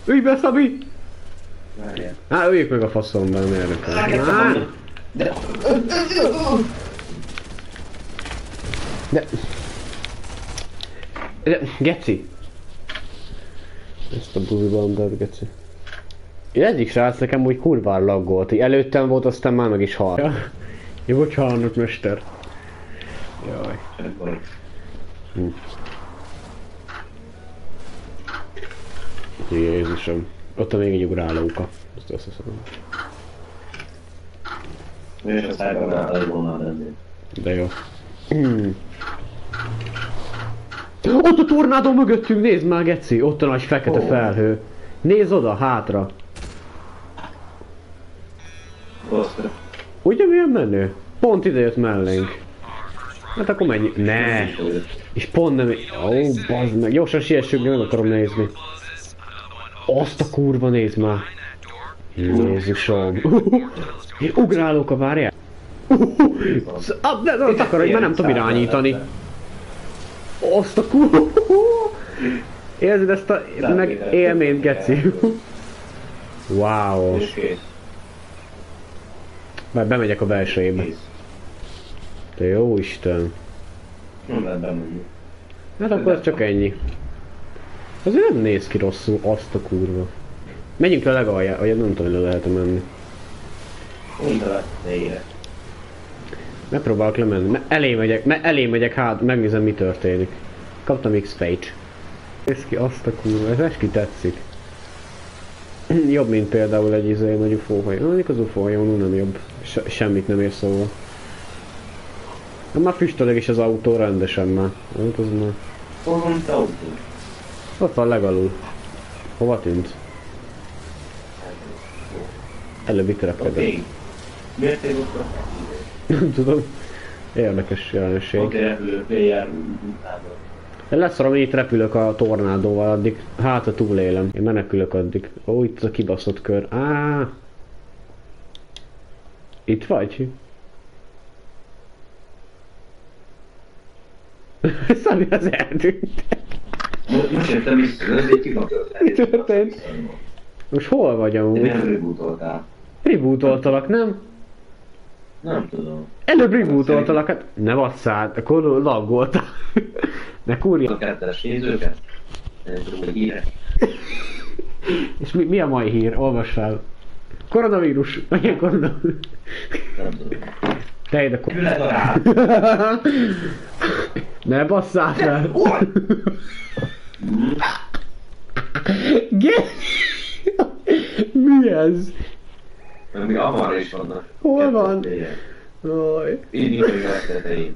Ülj be, Szabi! Várjál. Á, üljük meg a faszomban, nem érdekel. De... Geci! Ezt a buzibandát, geci. Egyik srác nekem úgy kurván laggolt, így előttem volt, aztán már meg is halt. Ja. Jó, bocsánat, mester. Jaj. Jézusom. Ott még egy ugrálóka. Ezt összeszedem. És a szájban volna lenni. De jó. Ott a tornádó mögöttünk, nézd már, geci! Ott a nagy fekete felhő. Nézd oda, hátra. Osztra. Ugye milyen menő? Pont ide jött mellénk. Hát akkor menj. Ne! És pont nem... Ó, bazd meg. Gyorsan siessünk, meg akarom nézni. Azt a kurva, nézd már. Jézusom. Ugrálók a várjál. Ne takarodj, mert nem tudom irányítani. Azt a kurva. Érzed ezt a meg élményt, geci. Wow. Már bemegyek a belsejébe. Te jó Isten. Nem lehet bemenni. Hát akkor ez csak ennyi. Azért nem néz ki rosszul, azt a kurva. Menjünk le legaljára, vagy nem tudom, hogy le lehet menni. Mondd le, ne ére. Megpróbálok lemenni, elé megyek, hát megnézem mi történik. Kaptam X-Page. Nézd ki azt a kurva, ez eski tetszik. Jobb, mint például egy nagy ufóhajó. Mondjuk az ufóhajó nem jobb. Semmit nem ér szóval. Már füstöleg is az autó rendesen már. Hát az már... Hol van az autó? Ott van legalul. Hova tűnt? Előbb itt repkedett. Oké. Miért én ott a... Nem tudom. Érdekes jelenség. Oké, repülő, player, utában. Leszarom, itt repülök a tornádóval addig. Hát a túlélem. Én menekülök addig. Ó, itt a kibaszott kör. Á! Itt vagy? Szabi, az eltűnt. Most értem vissza, ez egy kibaszott. Mi történt? Most hol vagy amúgy? Nem rebootoltál. Rebootoltalak, nem? Nem tudom. Előbb rebootoltalak, hát ne vasszál, akkor laggoltál. Ne kurja. A kettes nézőket. Ez úgy híre. És mi a mai hír? Olvass fel. Koronavírus. Milyen koronavírus? Nem tudom. Te ide Kület a rád. Ne basszál fel. Mi ez? Még amarra is vannak. Hol van? Oj. Én így vagyok a tetején.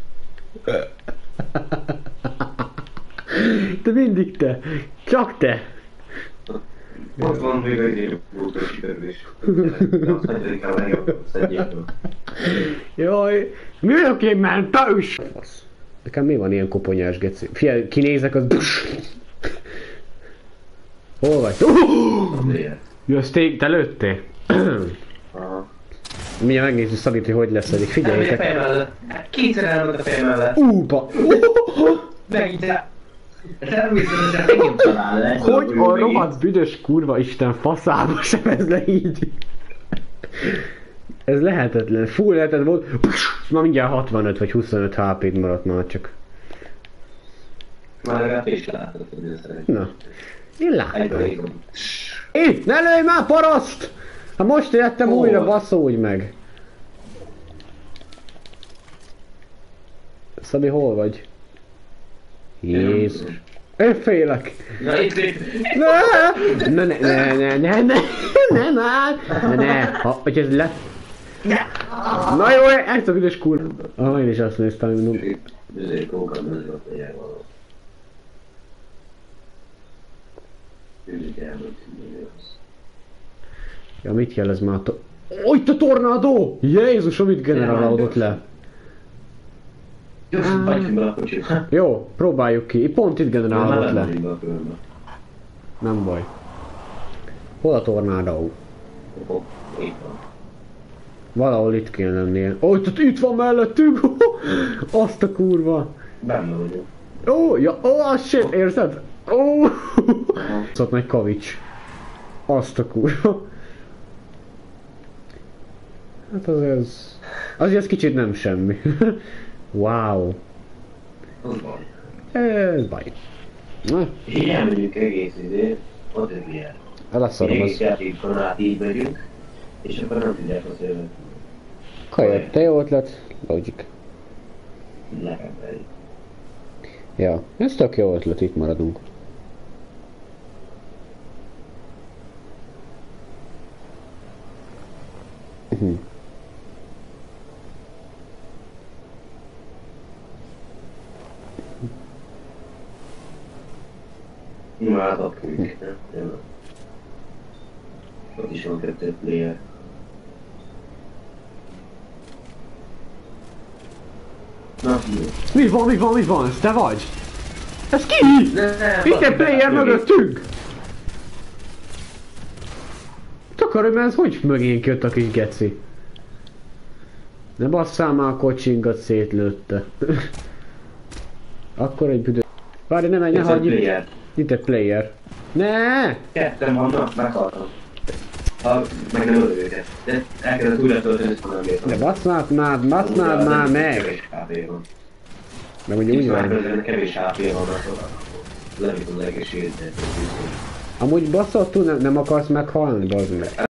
Te mindig te. Csak te. Ott van még egy bútos sikerülés. Azt hagyjuk el a legjobb szedjékből. Jaj. Mi vagyok én mentős? Nekem mi van ilyen koponyás geci? Figyelj, kinézek az... Hol vagy? Jössz te lőttél? Aha. Mindjárt megnézzük Szabit, hogy lesz eddig. Figyeljétek. A fej mellett. Kétszer elment a fej mellett. Megint el. Természetesen megint talál le. Hogy a rohadt büdös kurva isten faszába sem ez le így. Ez lehetetlen. Full lehetetlen volt. Ma mindjárt 65 vagy 25 HP-t maradt már csak. Már legalább is látod, hogy ez szeretnék. Na. Én látom. Egyben. Ne lőj már, paraszt! Hát most jöttem újra, basszódj meg! Szabi, hol vagy? Jézus. Én félek! Na itt. Ne, hogy ez le... Na jó, ezt a büdös kurva. Én is azt néztem, hogy mondom. Ezért kókan nem a fejjel való. Ja, mit jelez már a Ó, itt a tornádó! Jézusom, mit generálódott le? Jó, próbáljuk ki. Pont itt generálódott le. Nem baj. Hol a tornádó? Valahol itt kéne lennie. Ó, itt van mellettünk! Azt a kurva! Benne vagyok. Ó, ja, ó, shit, érzed? Ó! Szóval nagy kavics. Azt a kurva. Hát azért ez kicsit nem semmi. Wow. Az baj. Ez baj. Na, Így elmegyünk egész ott egy ilyen. leszarom Egész az. játékon át így megyünk, és akkor nem tudják azt jövő. Kajak, te jó ötlet? Logic. Lekembeli. Ja, ez tök jó ötlet, itt maradunk. Imádok őket, nem? Ott is van 2 player. Na, Mi van? Ez te vagy? Ez ki? Itt egy player mögöttünk! Takarodj, mert ez hogy mögénk jött a kis geci? Ne basszál már a kocsinkat, szétlőtte. Akkor egy büdő... Várj, ne menj, ne hagyj itt. Itt egy player. Ne! 2 vannak, meghaltam. Meg nem ölök őket. De el kellett újra tölteni, ezt nem bírtam. De basznád már meg! Kevés HP van. De ugye úgy van. Kevés HP van, akkor levitt az egészséget. Amúgy basszottul nem akarsz meghalni, bazd meg.